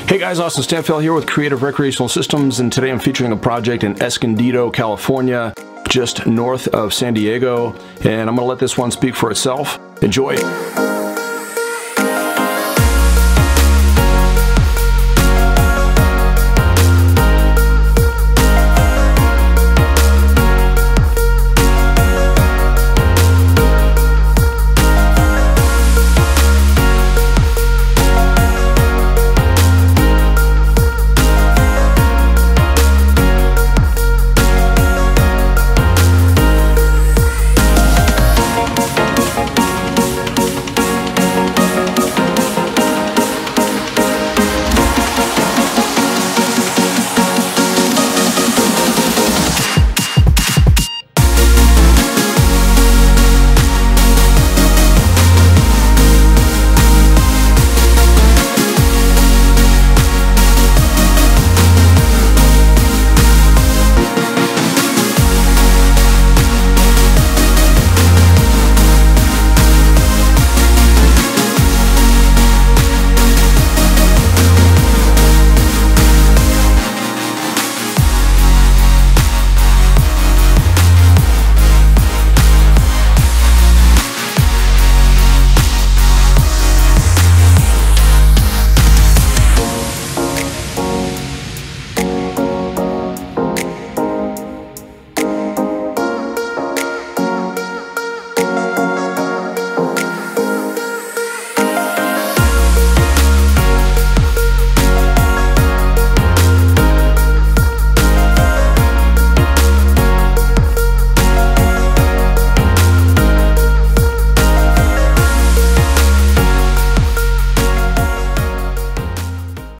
Hey guys, Austin Stanfield here with Creative Recreational Systems, and today I'm featuring a project in Escondido, California, just north of San Diego, and I'm going to let this one speak for itself. Enjoy!